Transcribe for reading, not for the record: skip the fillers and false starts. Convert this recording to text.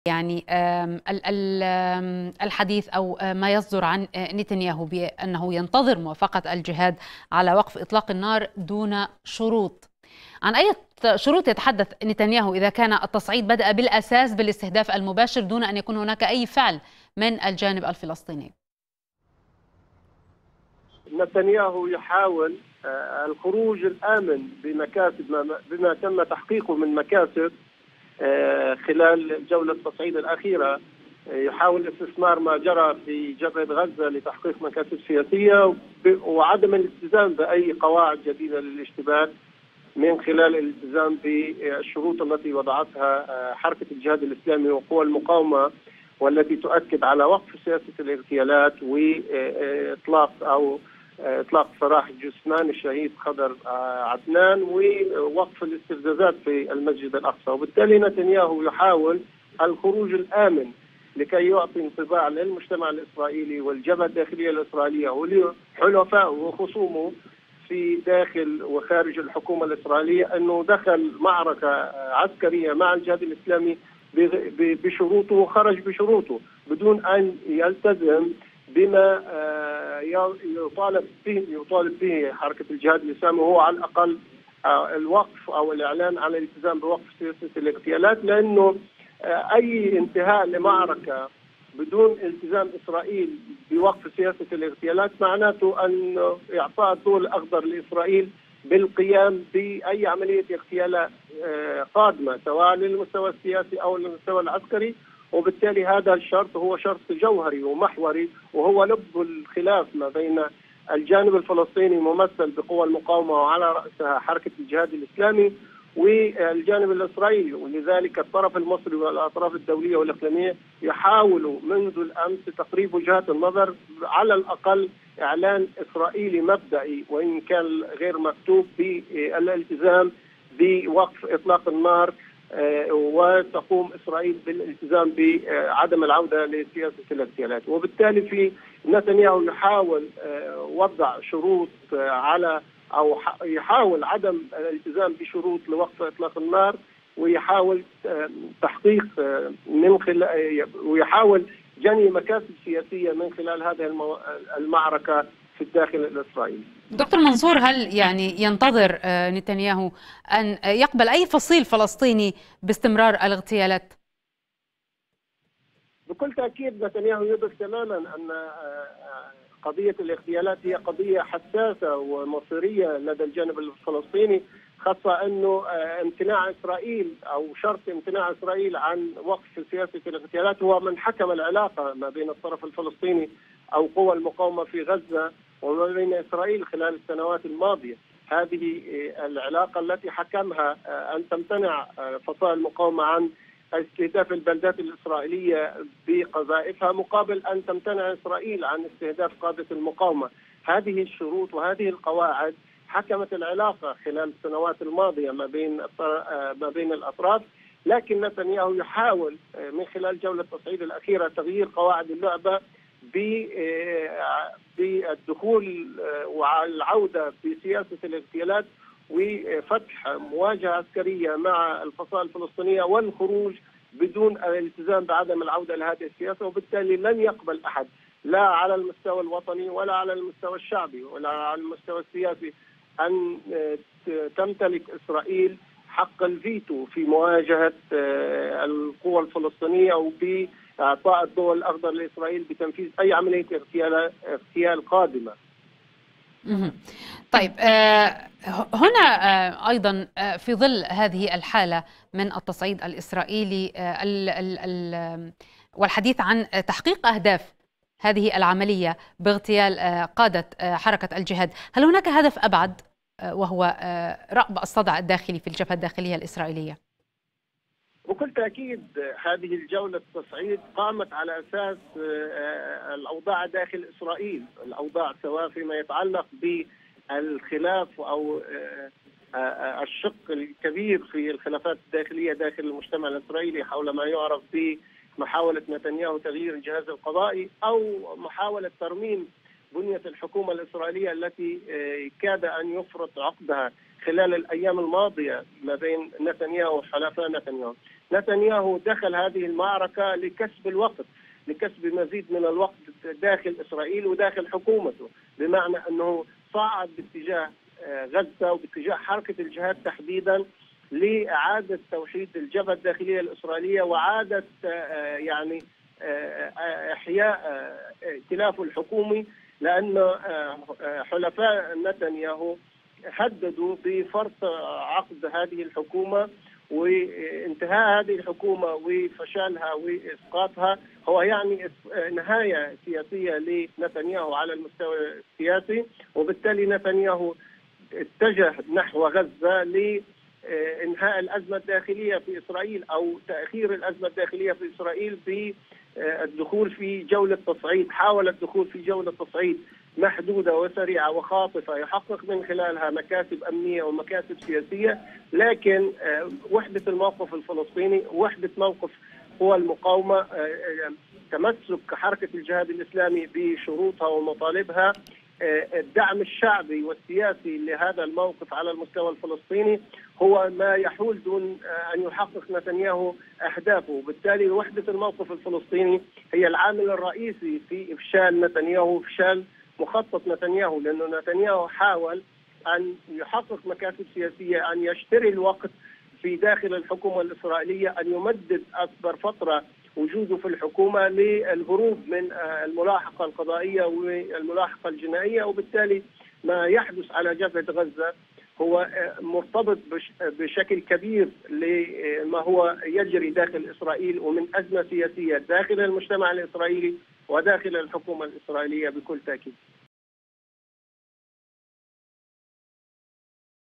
يعني الحديث أو ما يصدر عن نتنياهو بأنه ينتظر موافقة الجهاد على وقف إطلاق النار دون شروط. عن أي شروط يتحدث نتنياهو إذا كان التصعيد بدأ بالأساس بالاستهداف المباشر دون أن يكون هناك أي فعل من الجانب الفلسطيني؟ نتنياهو يحاول الخروج الآمن بما تم تحقيقه من مكاسب خلال جولة التصعيد الأخيرة. يحاول استثمار ما جرى في جبهة غزة لتحقيق مكاسب سياسية وعدم الالتزام بأي قواعد جديدة للاشتباك من خلال الالتزام بالشروط التي وضعتها حركة الجهاد الإسلامي وقوى المقاومة، والتي تؤكد على وقف سياسة الاغتيالات إطلاق سراح جثمان الشهيد خضر عدنان ووقف الاستفزازات في المسجد الأقصى. وبالتالي نتنياهو يحاول الخروج الآمن لكي يعطي انطباع للمجتمع الإسرائيلي والجبهة الداخلية الإسرائيلية ولحلفائه وخصومه في داخل وخارج الحكومة الإسرائيلية أنه دخل معركة عسكرية مع الجهاد الإسلامي بشروطه وخرج بشروطه بدون أن يلتزم بما يطالب به حركة الجهاد الإسلامي، وهو على الأقل الوقف أو الإعلان عن الالتزام بوقف سياسة الاغتيالات، لأنه أي انتهاء لمعركة بدون التزام إسرائيل بوقف سياسة الاغتيالات معناته أن إعطاء الضوء الأخضر لإسرائيل بالقيام بأي عملية اغتيال قادمة سواء للمستوى السياسي أو للمستوى العسكري. وبالتالي هذا الشرط هو شرط جوهري ومحوري، وهو لب الخلاف ما بين الجانب الفلسطيني ممثل بقوى المقاومة وعلى رأسها حركة الجهاد الإسلامي والجانب الإسرائيلي. ولذلك الطرف المصري والأطراف الدولية والإقليمية يحاولوا منذ الأمس تقريب وجهات النظر، على الأقل إعلان إسرائيلي مبدئي وإن كان غير مكتوب بالالتزام بوقف إطلاق النار، وتقوم إسرائيل بالالتزام بعدم العودة لسياسة الاغتيالات. وبالتالي في نتنياهو يحاول وضع شروط يحاول عدم الالتزام بشروط لوقف إطلاق النار، ويحاول تحقيق ويحاول جني مكاسب سياسية من خلال هذه المعركة في الداخل الإسرائيلي. دكتور منصور، هل يعني ينتظر نتنياهو أن يقبل أي فصيل فلسطيني باستمرار الاغتيالات؟ بكل تأكيد نتنياهو يدرك تماما أن قضية الاغتيالات هي قضية حساسة ومصيرية لدى الجانب الفلسطيني، خاصة أنه امتناع إسرائيل أو شرط امتناع إسرائيل عن وقف سياسة الاغتيالات هو من حكم العلاقة ما بين الطرف الفلسطيني أو قوى المقاومة في غزة وما بين إسرائيل خلال السنوات الماضية. هذه العلاقة التي حكمها أن تمتنع فصائل المقاومة عن استهداف البلدات الإسرائيلية بقذائفها مقابل أن تمتنع إسرائيل عن استهداف قادة المقاومة. هذه الشروط وهذه القواعد حكمت العلاقة خلال السنوات الماضية ما بين الأطراف، لكن نتنياهو يحاول من خلال جولة التصعيد الأخيرة تغيير قواعد اللعبة بالدخول والعودة بسياسة الاغتيالات وفتح مواجهة عسكرية مع الفصائل الفلسطينية والخروج بدون الالتزام بعدم العودة لهذه السياسة. وبالتالي لن يقبل أحد لا على المستوى الوطني ولا على المستوى الشعبي ولا على المستوى السياسي أن تمتلك إسرائيل حق الفيتو في مواجهة القوى الفلسطينية أو بإعطاء الضوء الأخضر لإسرائيل بتنفيذ أي عملية اغتيال قادمة. طيب، هنا أيضا في ظل هذه الحالة من التصعيد الإسرائيلي والحديث عن تحقيق أهداف هذه العملية باغتيال قادة حركة الجهاد، هل هناك هدف أبعد وهو رأب الصدع الداخلي في الجبهة الداخلية الإسرائيلية؟ بكل تأكيد هذه الجولة التصعيد قامت على أساس الأوضاع داخل إسرائيل، الأوضاع سواء فيما يتعلق بالخلاف أو الشق الكبير في الخلافات الداخلية داخل المجتمع الإسرائيلي حول ما يعرف بمحاولة نتنياهو تغيير الجهاز القضائي أو محاولة ترميم بنية الحكومة الإسرائيلية التي كاد أن يفرط عقدها خلال الأيام الماضية ما بين نتنياهو وحلفاء نتنياهو. نتنياهو دخل هذه المعركة لكسب الوقت، لكسب مزيد من الوقت داخل إسرائيل وداخل حكومته، بمعنى أنه صعد باتجاه غزة وباتجاه حركة الجهاد تحديدا لإعادة توحيد الجبهة الداخلية الإسرائيلية وإعادة يعني إحياء ائتلافه الحكومي، لأن حلفاء نتنياهو هددوا بفرض عقد هذه الحكومة وانتهاء هذه الحكومة وفشلها وإسقاطها هو يعني نهاية سياسية لنتنياهو على المستوى السياسي، وبالتالي نتنياهو اتجه نحو غزة لإنهاء الأزمة الداخلية في إسرائيل أو تأخير الأزمة الداخلية في إسرائيل بالدخول في جولة تصعيد. حاول الدخول في جولة تصعيد محدودة وسريعة وخاطفة يحقق من خلالها مكاسب أمنية ومكاسب سياسية، لكن وحدة الموقف الفلسطيني، وحدة موقف قوى المقاومة، تمسك حركة الجهاد الإسلامي بشروطها ومطالبها، الدعم الشعبي والسياسي لهذا الموقف على المستوى الفلسطيني هو ما يحول دون أن يحقق نتنياهو أهدافه. وبالتالي وحدة الموقف الفلسطيني هي العامل الرئيسي في إفشال نتنياهو، إفشال مخطط نتنياهو، لأنه نتنياهو حاول أن يحقق مكاسب سياسية، أن يشتري الوقت في داخل الحكومة الإسرائيلية، أن يمدد أكبر فترة وجوده في الحكومة للهروب من الملاحقة القضائية والملاحقة الجنائية. وبالتالي ما يحدث على جبهة غزة هو مرتبط بشكل كبير لما هو يجري داخل إسرائيل ومن أزمة سياسية داخل المجتمع الإسرائيلي وداخل الحكومة الإسرائيلية بكل تأكيد.